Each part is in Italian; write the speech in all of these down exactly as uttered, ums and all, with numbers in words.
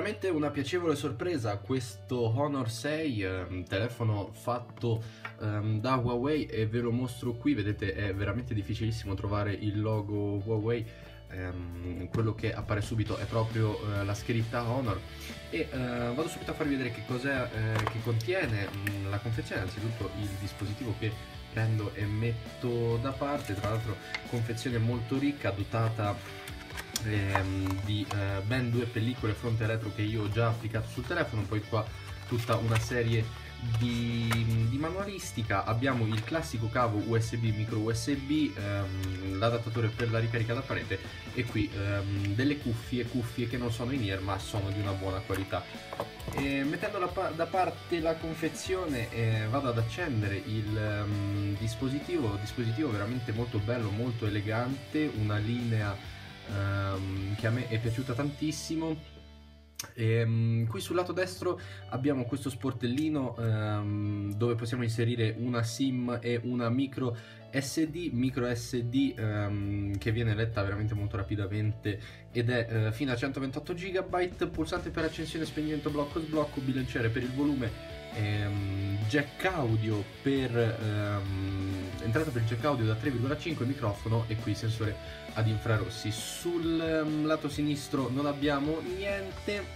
Veramente una piacevole sorpresa questo Honor sei, ehm, telefono fatto ehm, da Huawei, e ve lo mostro qui. Vedete, è veramente difficilissimo trovare il logo Huawei. Ehm, quello che appare subito è proprio eh, la scritta Honor, e eh, vado subito a farvi vedere che cos'è, eh, che contiene mh, la confezione. Anzitutto il dispositivo che prendo e metto da parte, tra l'altro confezione molto ricca, dotata Ehm, di eh, ben due pellicole fronte e retro che io ho già applicato sul telefono. Poi qua tutta una serie di, di manualistica. Abbiamo il classico cavo U S B, micro U S B, ehm, l'adattatore per la ricarica da parete, e qui ehm, delle cuffie, cuffie che non sono in ear ma sono di una buona qualità. E mettendo la, da parte la confezione, eh, vado ad accendere il um, dispositivo, dispositivo veramente molto bello, molto elegante, una linea Um, che a me è piaciuta tantissimo. E, um, qui sul lato destro abbiamo questo sportellino um, dove possiamo inserire una SIM e una micro S D, micro S D um, che viene letta veramente molto rapidamente ed è uh, fino a centoventotto giga byte, pulsante per accensione, spegnimento, blocco, sblocco, bilanciere per il volume, ehm, jack audio per ehm, entrata per il jack audio da tre virgola cinque, microfono, e qui sensore ad infrarossi. Sul um, lato sinistro non abbiamo niente.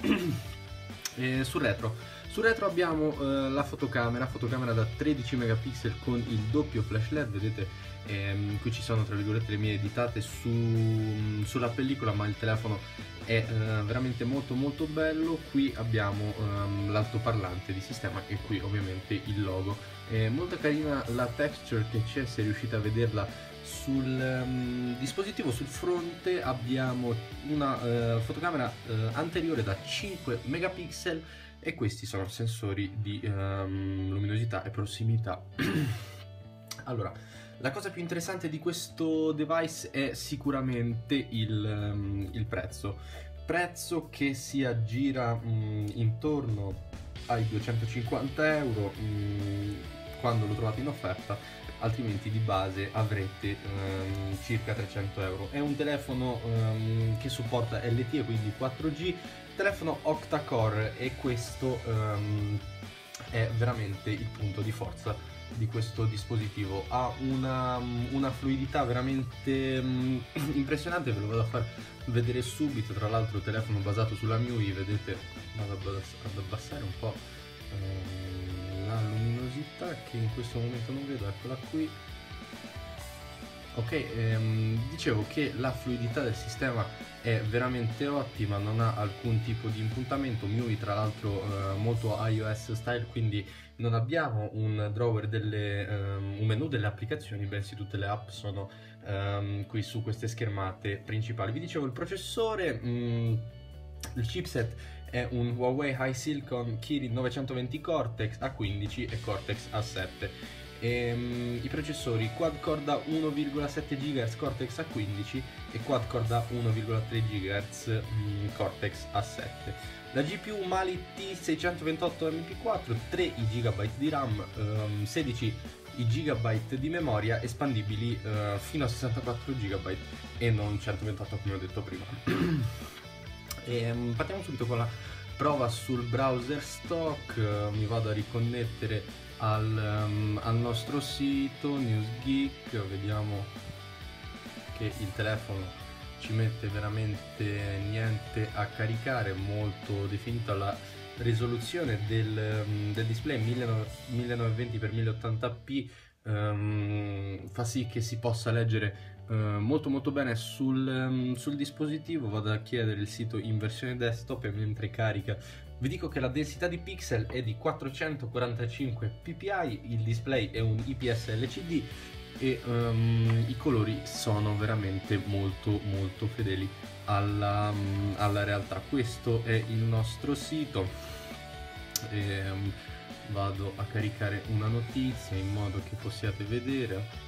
E sul retro sul retro abbiamo uh, la fotocamera fotocamera da tredici megapixel con il doppio flash led. Vedete, ehm, qui ci sono tra virgolette le mie ditate su, sulla pellicola, ma il telefono è uh, veramente molto molto bello. Qui abbiamo um, l'altoparlante di sistema e qui ovviamente il logo. È molto carina la texture che c'è, se riuscite a vederla sul um, dispositivo. Sul fronte abbiamo una uh, fotocamera uh, anteriore da cinque megapixel, e questi sono sensori di um, luminosità e prossimità. Allora, la cosa più interessante di questo device è sicuramente il, um, il prezzo prezzo che si aggira um, intorno ai duecentocinquanta euro um, quando lo trovate in offerta, altrimenti di base avrete um, circa trecento euro. È un telefono um, che supporta L T E, quindi quattro G, telefono octa-core, e questo um, è veramente il punto di forza di questo dispositivo. Ha una, una fluidità veramente um, impressionante, ve lo vado a far vedere subito. Tra l'altro telefono basato sulla M I U I, vedete, vado ad abbassare un po' um, la luminosità che in questo momento non vedo, eccola qui. Ok, ehm, dicevo che la fluidità del sistema è veramente ottima, non ha alcun tipo di impuntamento. M I U I tra l'altro eh, molto iOS style, quindi non abbiamo un drawer delle, um, un menu delle applicazioni, bensì tutte le app sono um, qui su queste schermate principali. Vi dicevo il processore, mh, il chipset è un Huawei HiSilicon Kirin novecentoventi Cortex A quindici e Cortex A sette. E, um, i processori quad core da uno virgola sette gigahertz Cortex A quindici e quad core da uno virgola tre gigahertz um, Cortex A sette. La G P U Mali T seicentoventotto M P quattro, tre i giga di RAM, um, sedici i giga di memoria, espandibili uh, fino a sessantaquattro giga e non centoventotto come ho detto prima. E, um, partiamo subito con la prova sul browser stock. Uh, mi vado a riconnettere al, um, al nostro sito NewsGeek. Vediamo che il telefono ci mette veramente niente a caricare, molto definita la risoluzione del, um, del display millenovecentoventi per mille ottanta p, um, fa sì che si possa leggere uh, molto molto bene sul, um, sul dispositivo. Vado a chiedere il sito in versione desktop e mentre carica vi dico che la densità di pixel è di quattrocentoquarantacinque ppi, il display è un I P S L C D e um, i colori sono veramente molto molto fedeli alla, um, alla realtà. Questo è il nostro sito e, um, vado a caricare una notizia in modo che possiate vedere.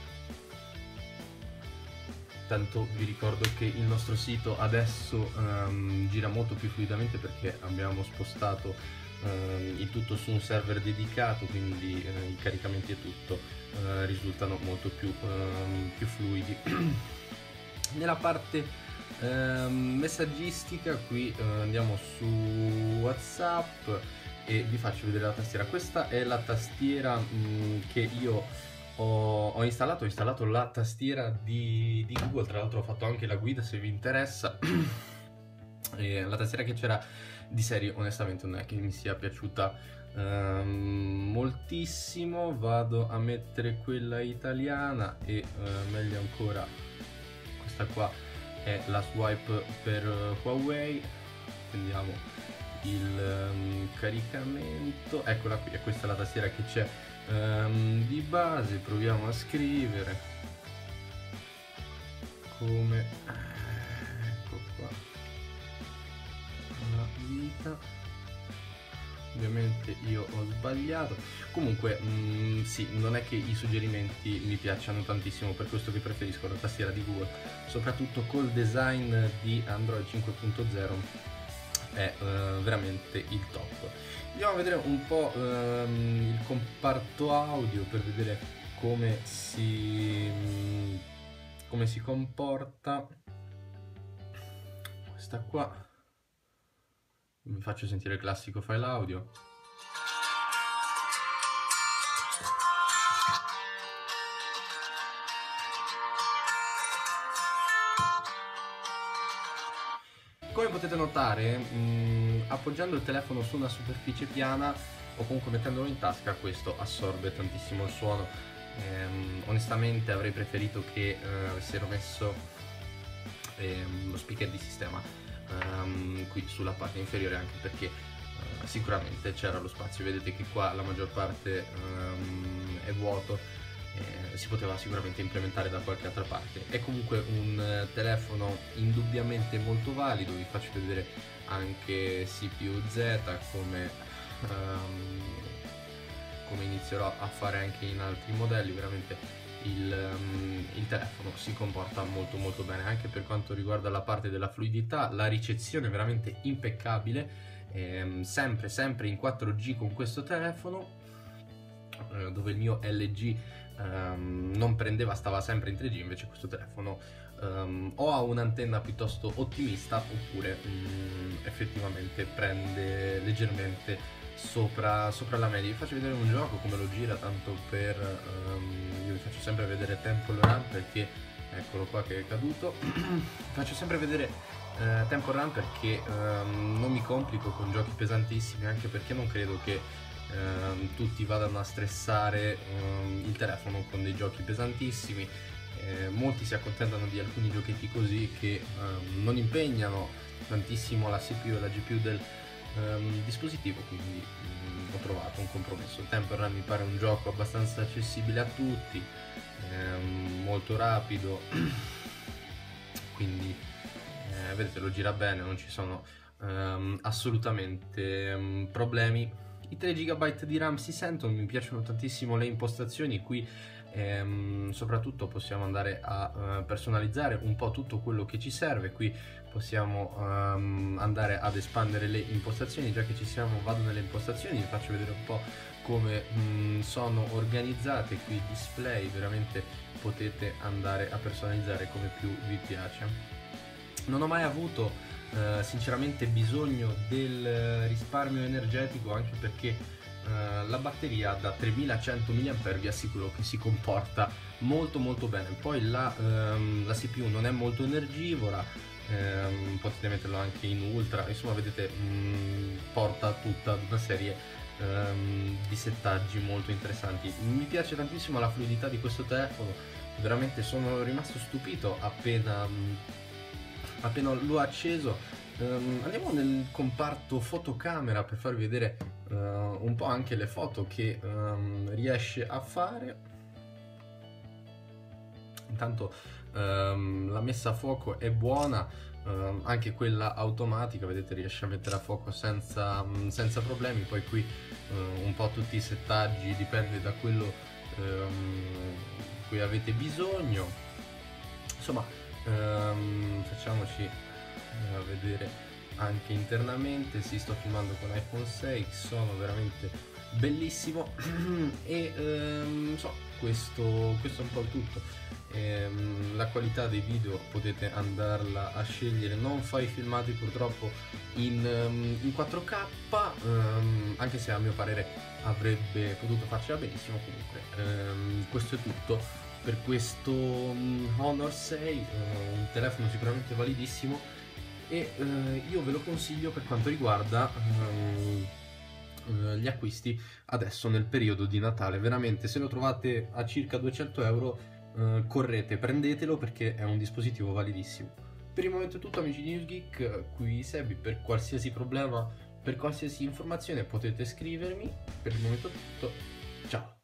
Tanto vi ricordo che il nostro sito adesso um, gira molto più fluidamente perché abbiamo spostato um, il tutto su un server dedicato, quindi uh, i caricamenti e tutto uh, risultano molto più, um, più fluidi. Nella parte Ehm, messaggistica, qui eh, andiamo su WhatsApp e vi faccio vedere la tastiera. Questa è la tastiera mh, che io ho, ho installato, ho installato la tastiera di, di Google, tra l'altro ho fatto anche la guida se vi interessa. E la tastiera che c'era di serie onestamente non è che mi sia piaciuta um, moltissimo. Vado a mettere quella italiana e uh, meglio ancora questa qua è la swipe per uh, Huawei. Prendiamo il um, caricamento, eccola qui, e questa è la tastiera che c'è um, di base. Proviamo a scrivere come, ecco qua, la vita. Ovviamente io ho sbagliato. Comunque mh, sì, non è che i suggerimenti mi piacciono tantissimo, per questo che preferisco la tastiera di Google, soprattutto col design di Android cinque punto zero è uh, veramente il top. Andiamo a vedere un po' um, il comparto audio per vedere come si um, come si comporta. Questa qua, vi faccio sentire il classico file audio. Come potete notare, mh, appoggiando il telefono su una superficie piana o comunque mettendolo in tasca, questo assorbe tantissimo il suono. Ehm, onestamente avrei preferito che eh, avessero messo ehm, lo speaker di sistema ehm, qui sulla parte inferiore, anche perché eh, sicuramente c'era lo spazio. Vedete che qua la maggior parte ehm, è vuoto. Eh, si poteva sicuramente implementare da qualche altra parte. È comunque un eh, telefono indubbiamente molto valido. Vi faccio vedere anche C P U Z, come, um, come inizierò a fare anche in altri modelli. Veramente il, um, il telefono si comporta molto molto bene, anche per quanto riguarda la parte della fluidità. La ricezione è veramente impeccabile, ehm, sempre sempre in quattro G con questo telefono, eh, dove il mio L G Um, non prendeva, stava sempre in tre G. Invece questo telefono um, o ha un'antenna piuttosto ottimista, oppure um, effettivamente prende leggermente sopra, sopra la media. Vi faccio vedere un gioco come lo gira, tanto per um, io vi faccio sempre vedere Temple Run, perché eccolo qua che è caduto. Faccio sempre vedere uh, Temple Run perché um, non mi complico con giochi pesantissimi, anche perché non credo che Uh, tutti vadano a stressare uh, il telefono con dei giochi pesantissimi. Uh, molti si accontentano di alcuni giochetti così che uh, non impegnano tantissimo la C P U e la G P U del um, dispositivo, quindi um, ho trovato un compromesso. Temple Run mi pare un gioco abbastanza accessibile a tutti, um, molto rapido, quindi uh, vedete, lo gira bene, non ci sono um, assolutamente um, problemi. I tre giga di RAM si sentono, mi piacciono tantissimo le impostazioni qui. Ehm, soprattutto possiamo andare a uh, personalizzare un po' tutto quello che ci serve. Qui possiamo um, andare ad espandere le impostazioni. Già che ci siamo, vado nelle impostazioni, vi faccio vedere un po' come mh, sono organizzate qui i display. Veramente potete andare a personalizzare come più vi piace. Non ho mai avuto Uh, sinceramente bisogno del risparmio energetico, anche perché uh, la batteria da tremilacento milliamperi vi assicuro che si comporta molto molto bene. Poi la, um, la C P U non è molto energivora, um, potete metterlo anche in ultra, insomma vedete, um, porta tutta una serie um, di settaggi molto interessanti. Mi piace tantissimo la fluidità di questo telefono, veramente sono rimasto stupito appena um, appena l'ho acceso. Um, andiamo nel comparto fotocamera per farvi vedere uh, un po' anche le foto che um, riesce a fare. Intanto um, la messa a fuoco è buona, um, anche quella automatica, vedete, riesce a mettere a fuoco senza, um, senza problemi. Poi qui uh, un po' tutti i settaggi, dipende da quello um, cui avete bisogno. Insomma, Um, facciamoci uh, vedere anche internamente. Sì, sto filmando con iPhone sei, sono veramente bellissimo. E ehm, so, questo, questo è un po' il tutto. Ehm, la qualità dei video potete andarla a scegliere, non fa i filmati purtroppo in, ehm, in quattro K, ehm, anche se a mio parere avrebbe potuto farcela benissimo. Comunque ehm, questo è tutto per questo um, Honor sei, eh, un telefono sicuramente validissimo, e eh, io ve lo consiglio per quanto riguarda um, eh, gli acquisti adesso nel periodo di Natale. Veramente, se lo trovate a circa duecento euro, eh, correte, prendetelo perché è un dispositivo validissimo. Per il momento è tutto, amici di NewsGeek, qui Sebi. Per qualsiasi problema, per qualsiasi informazione potete scrivermi. Per il momento è tutto, ciao!